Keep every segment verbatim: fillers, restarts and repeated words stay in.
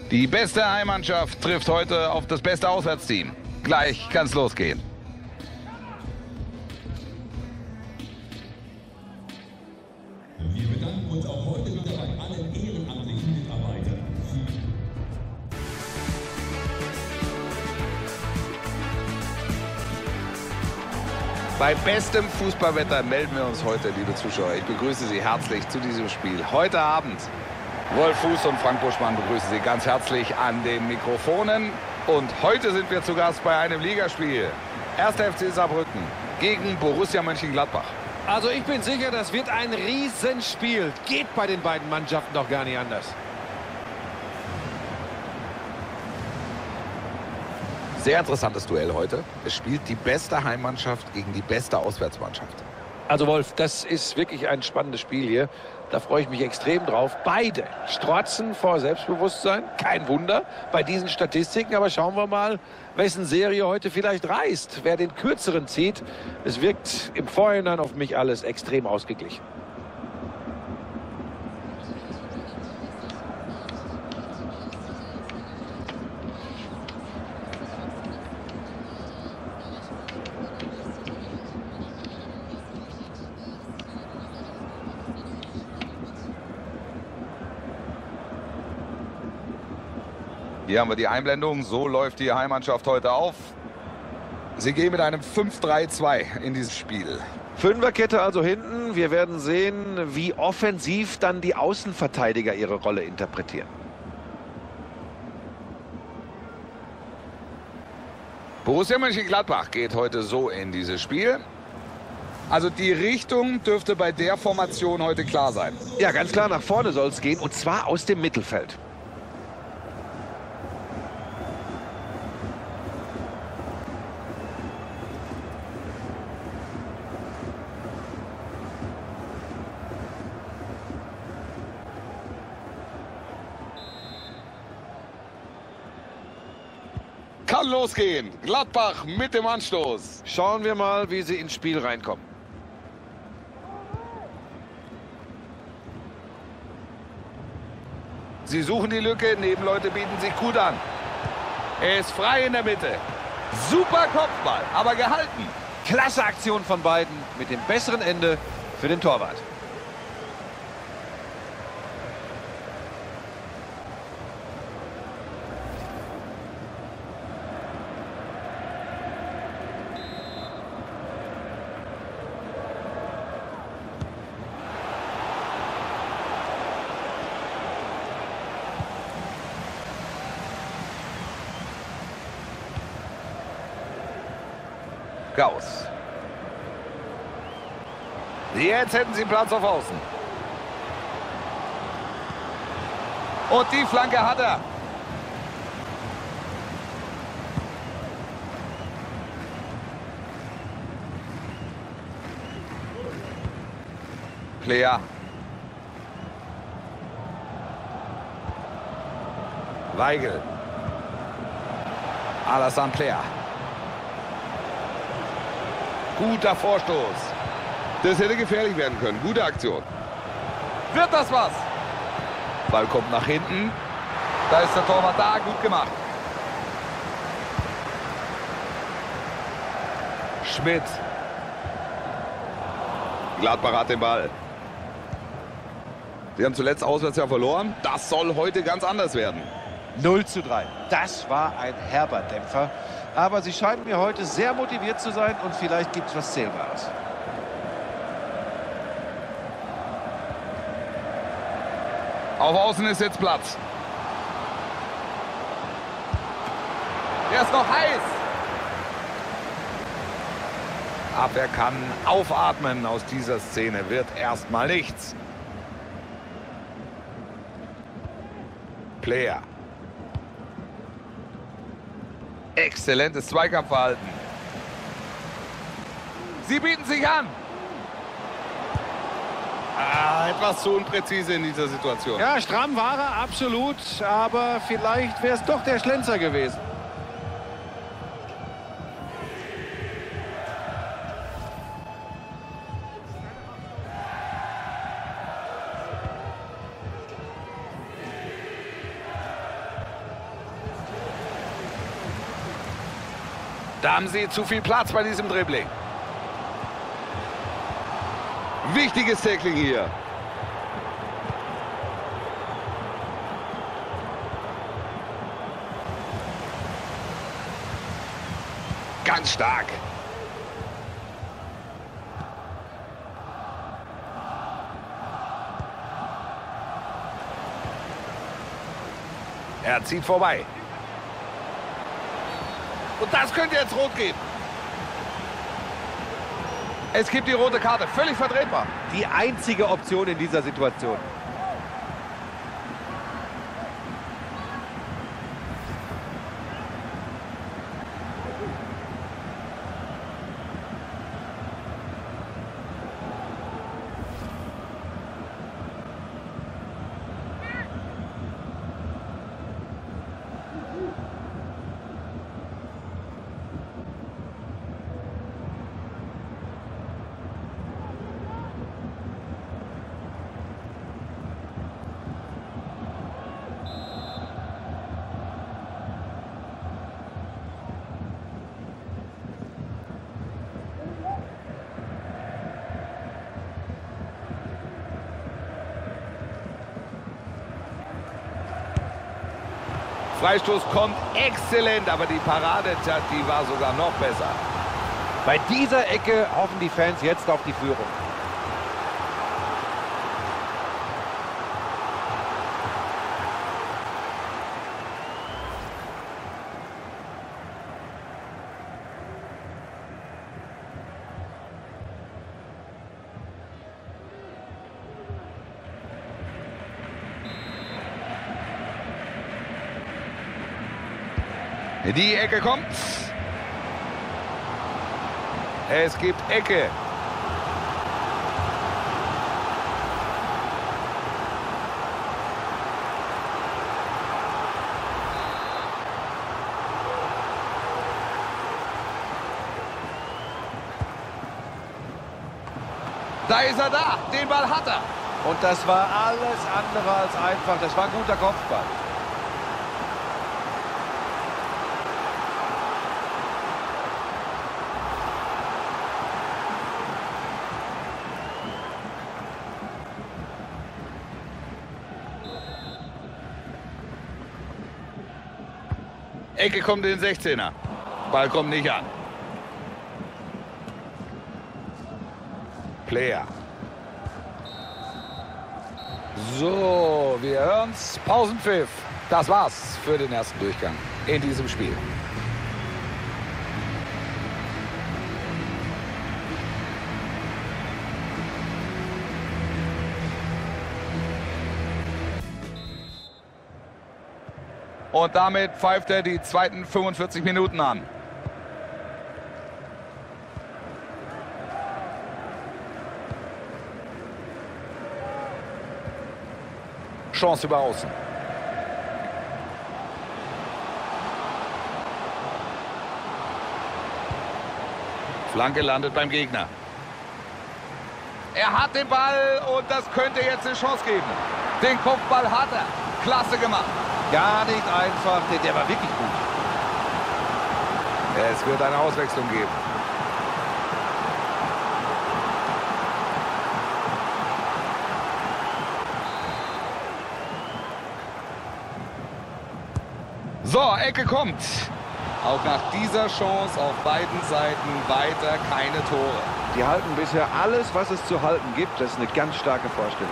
Die beste Heimmannschaft trifft heute auf das beste Auswärtsteam. Gleich kann's losgehen. Wir bedanken uns auch heute wieder bei allen ehrenamtlichen Mitarbeitern. Bei bestem Fußballwetter melden wir uns heute, liebe Zuschauer. Ich begrüße Sie herzlich zu diesem Spiel. Heute Abend Wolf Fuß und Frank Buschmann begrüßen Sie ganz herzlich an den Mikrofonen. Und heute sind wir zu Gast bei einem Ligaspiel. erster F C Saarbrücken gegen Borussia Mönchengladbach. Also ich bin sicher, das wird ein Riesenspiel. Geht bei den beiden Mannschaften doch gar nicht anders. Sehr interessantes Duell heute. Es spielt die beste Heimmannschaft gegen die beste Auswärtsmannschaft. Also Wolf, das ist wirklich ein spannendes Spiel hier. Da freue ich mich extrem drauf. Beide strotzen vor Selbstbewusstsein. Kein Wunder bei diesen Statistiken. Aber schauen wir mal, wessen Serie heute vielleicht reißt. Wer den kürzeren zieht. Es wirkt im Vorhinein auf mich alles extrem ausgeglichen. Hier haben wir die Einblendung. So läuft die Heimmannschaft heute auf. Sie gehen mit einem fünf drei zwei in dieses Spiel. Fünferkette also hinten. Wir werden sehen, wie offensiv dann die Außenverteidiger ihre Rolle interpretieren. Borussia Mönchengladbach geht heute so in dieses Spiel. Also die Richtung dürfte bei der Formation heute klar sein. Ja, ganz klar, nach vorne soll es gehen. Und zwar aus dem Mittelfeld. Kann losgehen. Gladbach mit dem Anstoß. Schauen wir mal, wie sie ins Spiel reinkommen. Sie suchen die Lücke. Nebenleute bieten sich gut an. Er ist frei in der Mitte. Super Kopfball, aber gehalten. Klasse Aktion von beiden mit dem besseren Ende für den Torwart. Gauss. Jetzt hätten sie Platz auf Außen. Und die Flanke hat er. Player. Weigel. Alassane Player. Guter Vorstoß. Das hätte gefährlich werden können. Gute Aktion. Wird das was? Ball kommt nach hinten. Da ist der Torwart da. Gut gemacht. Schmidt. Gladbach hat den Ball. Sie haben zuletzt auswärts ja verloren. Das soll heute ganz anders werden. null zu drei. Das war ein herber Dämpfer. Aber sie scheinen mir heute sehr motiviert zu sein und vielleicht gibt es was Zählbares. Auf Außen ist jetzt Platz. Er ist noch heiß. Abwehr kann aufatmen. Aus dieser Szene wird erstmal nichts. Player. Exzellentes Zweikampfverhalten. Sie bieten sich an. Ah, etwas zu unpräzise in dieser Situation. Ja, stramm war er, absolut. Aber vielleicht wäre es doch der Schlenzer gewesen. Da haben sie zu viel Platz bei diesem Dribbling. Wichtiges Tackling hier. Ganz stark. Er zieht vorbei. Und das könnte jetzt rot geben. Es gibt die rote Karte. Völlig vertretbar. Die einzige Option in dieser Situation. Freistoß kommt exzellent, aber die Parade, die war sogar noch besser. Bei dieser Ecke hoffen die Fans jetzt auf die Führung. Die Ecke kommt. Es gibt Ecke. Da ist er da. Den Ball hat er. Und das war alles andere als einfach. Das war ein guter Kopfball. Ecke kommt in den sechzehner. Ball kommt nicht an. Player. So, wir hören's. Pausenpfiff. Das war's für den ersten Durchgang in diesem Spiel. Und damit pfeift er die zweiten fünfundvierzig Minuten an. Chance über Außen. Flanke landet beim Gegner. Er hat den Ball und das könnte jetzt eine Chance geben. Den Kopfball hat er. Klasse gemacht. Gar nicht einfach, der war wirklich gut. Es wird eine Auswechslung geben. So, Ecke kommt. Auch nach dieser Chance auf beiden Seiten weiter keine Tore. Die halten bisher alles, was es zu halten gibt. Das ist eine ganz starke Vorstellung.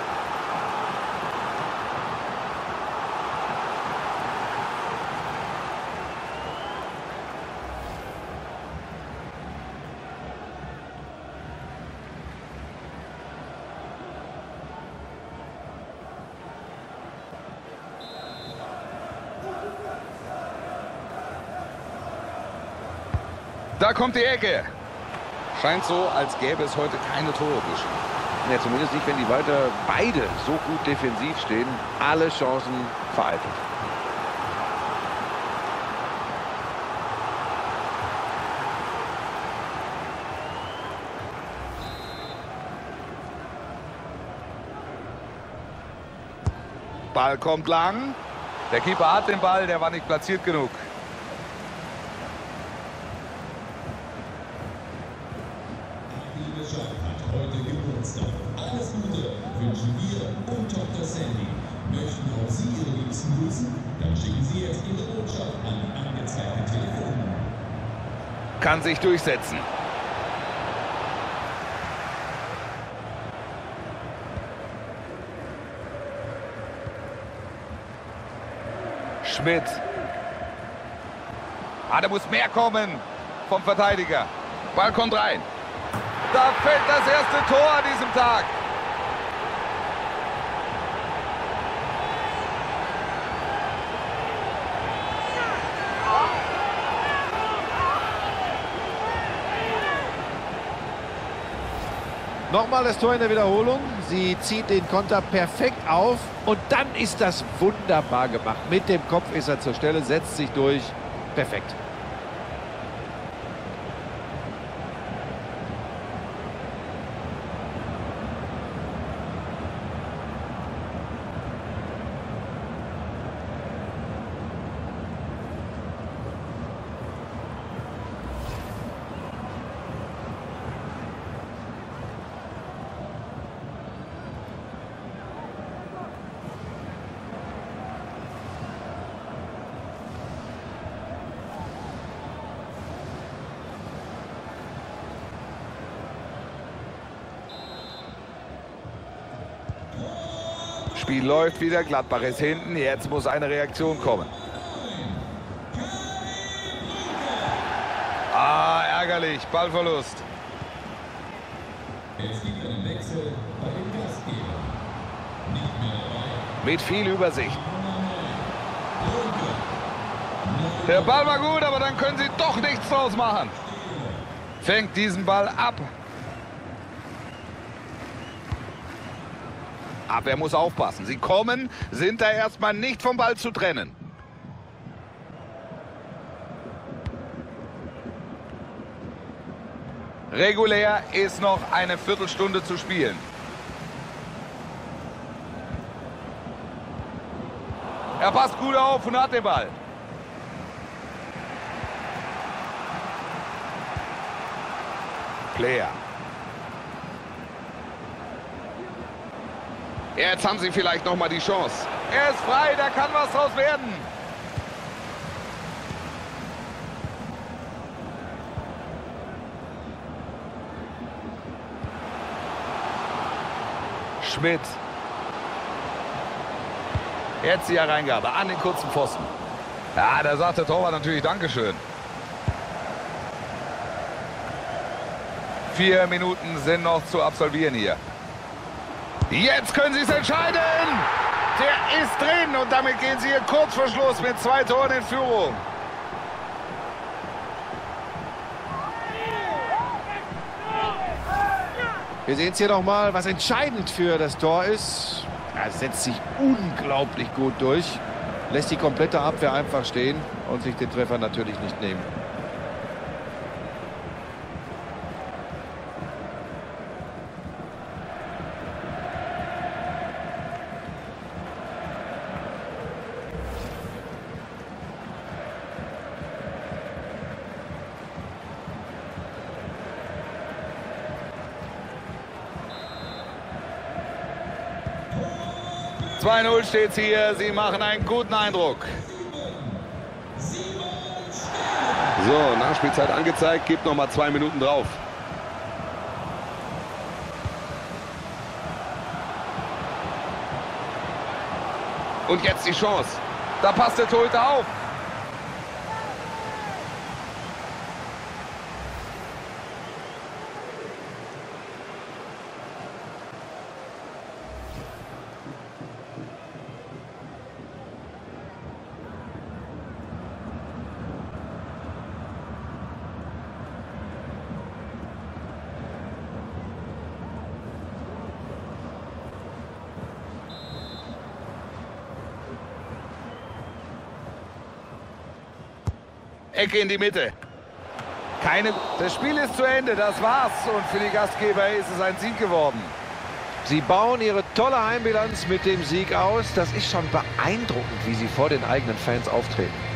Da kommt die Ecke. Scheint so, als gäbe es heute keine Tore zwischen. Ja, zumindest nicht, wenn die weiter beide so gut defensiv stehen. Alle Chancen vereitelt. Ball kommt lang. Der Keeper hat den Ball, der war nicht platziert genug. wünschen wir und Tochter Sandy. Möchten auch Sie Ihre Liebsten grüßen? Dann schicken Sie jetzt Ihre Botschaft an die angezeigte Telefonnummer. Kann sich durchsetzen. Schmidt. Ah, da muss mehr kommen vom Verteidiger. Ball kommt rein. Da fällt das erste Tor an diesem Tag. Nochmal das Tor in der Wiederholung. Sie zieht den Konter perfekt auf. Und dann ist das wunderbar gemacht. Mit dem Kopf ist er zur Stelle, setzt sich durch. Perfekt. Spiel läuft wieder, Gladbach ist hinten, jetzt muss eine Reaktion kommen. Ah, ärgerlich, Ballverlust. Es gibt einen Wechsel bei dem Gastgeber. Nicht mehr dabei. Mit viel Übersicht. Der Ball war gut, aber dann können sie doch nichts draus machen. Fängt diesen Ball ab. Abwehr muss aufpassen. Sie kommen, sind da erstmal nicht vom Ball zu trennen. Regulär ist noch eine Viertelstunde zu spielen. Er passt gut auf und hat den Ball. Player. Jetzt haben sie vielleicht noch mal die Chance. Er ist frei, da kann was draus werden. Schmidt. Jetzt die Hereingabe an den kurzen Pfosten. Ja, da sagt der Torwart natürlich Dankeschön. Vier Minuten sind noch zu absolvieren hier. Jetzt können sie es entscheiden. Der ist drin und damit gehen sie hier kurz vor Schluss mit zwei Toren in Führung. Wir sehen es hier nochmal, was entscheidend für das Tor ist. Er setzt sich unglaublich gut durch. Lässt die komplette Abwehr einfach stehen und sich den Treffer natürlich nicht nehmen. zwei null steht hier. Sie machen einen guten Eindruck. So, Nachspielzeit angezeigt. Gibt noch mal zwei Minuten drauf. Und jetzt die Chance. Da passt der Torhüter auf. Ecke in die Mitte. Keine. Das Spiel ist zu Ende, das war's. Und für die Gastgeber ist es ein Sieg geworden. Sie bauen ihre tolle Heimbilanz mit dem Sieg aus. Das ist schon beeindruckend, wie sie vor den eigenen Fans auftreten.